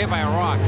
hit by a rock.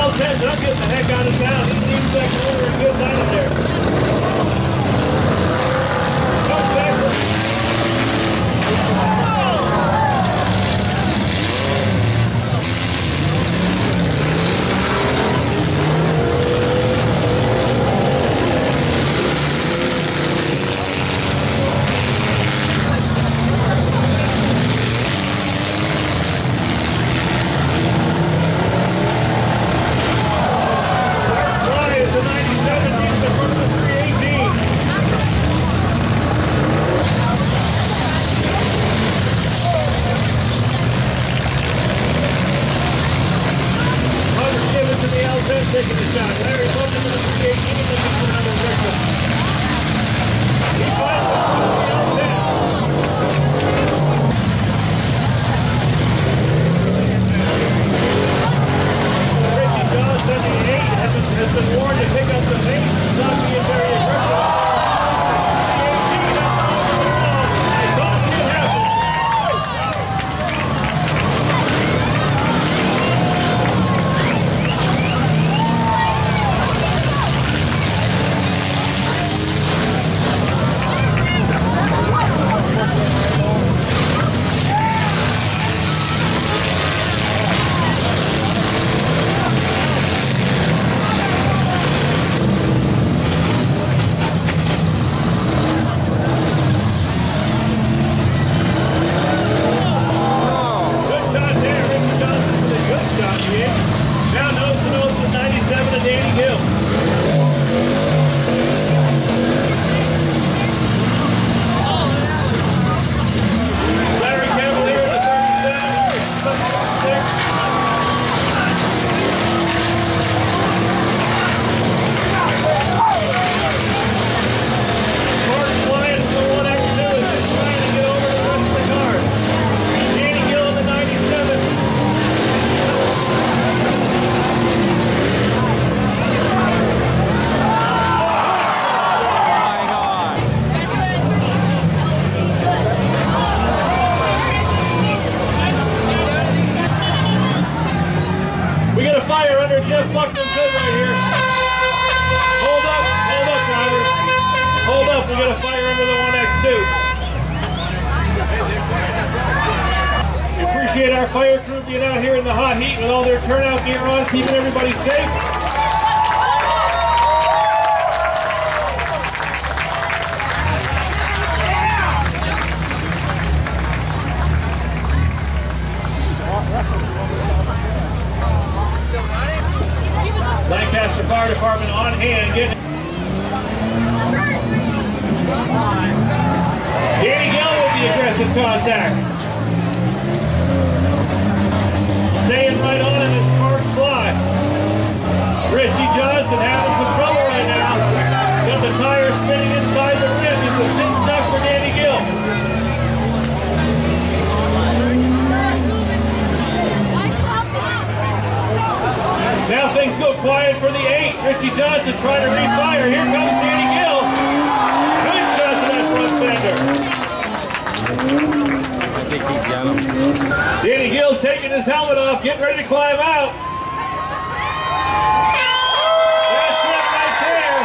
L10's not getting the heck out of town. He seems like we're in a good night in there. Comes back from taking the shot. Larry Bolton to the 318 looking for another victim. He finds the L10. Richie Johnson, the 8, has been warned to pick up the pace and not being very aggressive. We got a fire under the 1X2. We appreciate our fire crew being out here in the hot heat with all their turnout gear on, keeping everybody safe. Lancaster Fire Department on hand getting Danny Gill with the aggressive contact. Staying right on him as sparks fly. Richie Johnson having some trouble right now. Got the tire spinning inside the rim. It's a sitting duck for Danny Gill. Now things go quiet for the 8. Richie Johnson trying to refire. Here comes Danny Gill. Good shot to that front fender. I think he's got him. Danny Gill taking his helmet off, getting ready to climb out. That's it right there.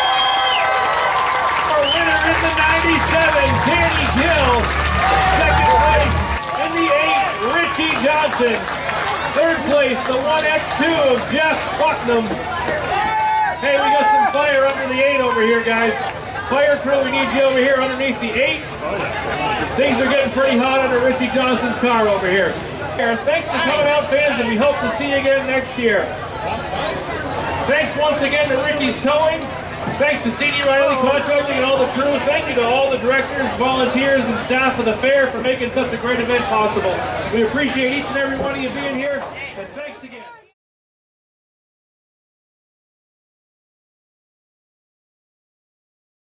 Our winner in the 97, Danny Gill. Second place in the 8, Richie Johnson. Third place, the 1X2 of Jeff Bucknam. Hey, we got some fire under the 8 over here, guys. Fire crew, we need you over here underneath the 8. Things are getting pretty hot under Richie Johnson's car over here. Thanks for coming out, fans, and we hope to see you again next year. Thanks once again to Ricky's Towing. Thanks to CD Riley Contracting and all the crew. Thank you to all the directors, volunteers, and staff of the fair for making such a great event possible. We appreciate each and every one of you being here, and thanks again.